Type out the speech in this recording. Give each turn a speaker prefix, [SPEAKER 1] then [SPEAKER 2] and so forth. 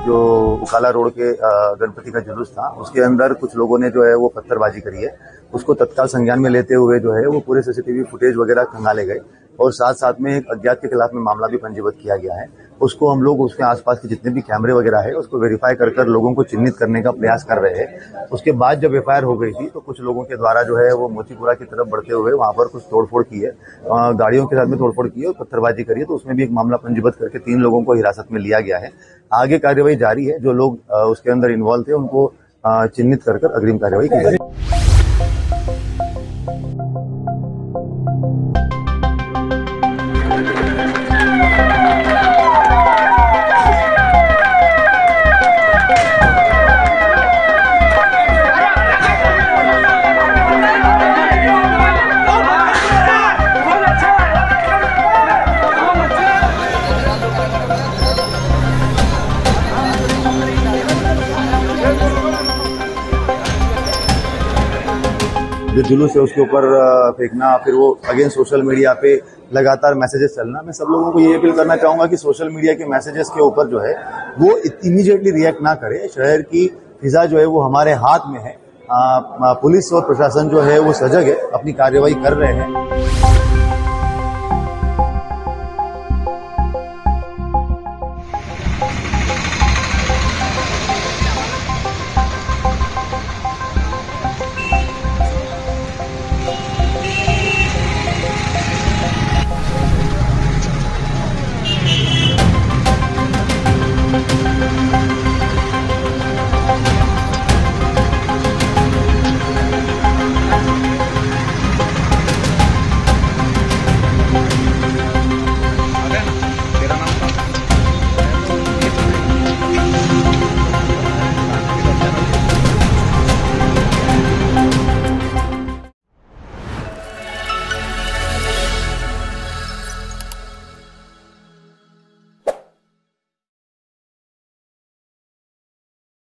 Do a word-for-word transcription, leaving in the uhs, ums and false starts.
[SPEAKER 1] जो उकाला रोड के गणपति का जुलूस था उसके अंदर कुछ लोगों ने जो है वो पत्थरबाजी करी है। उसको तत्काल संज्ञान में लेते हुए जो है वो पूरे सीसीटीवी फुटेज वगैरह खंगाले गए और साथ साथ में एक अज्ञात के खिलाफ में मामला भी पंजीबद्ध किया गया है। उसको हम लोग उसके आसपास के जितने भी कैमरे वगैरह है उसको वेरीफाई कर कर लोगों को चिन्हित करने का प्रयास कर रहे हैं। उसके बाद जब एफ आई आर हो गई थी तो कुछ लोगों के द्वारा जो है वो मोतीपुरा की तरफ बढ़ते हुए वहां पर कुछ तोड़फोड़ की है, गाड़ियों के साथ में तोड़फोड़ की है और पत्थरबाजी करी है। तो उसमें भी एक मामला पंजीबद्ध करके तीन लोगों को हिरासत में लिया गया है। आगे कार्यवाही जारी है। जो लोग उसके अंदर इन्वॉल्व थे उनको चिन्हित कर कर अग्रिम कार्यवाही की जाएगी। जो जुलूस है उसके ऊपर फेंकना, फिर वो अगेन सोशल मीडिया पे लगातार मैसेजेस चलना। मैं सब लोगों को ये अपील करना चाहूंगा कि सोशल मीडिया के मैसेजेस के ऊपर जो है वो इमीडिएटली रिएक्ट ना करे। शहर की फिजा जो है वो हमारे हाथ में है। आ, पुलिस और प्रशासन जो है वो सजग है, अपनी कार्यवाही कर रहे हैं।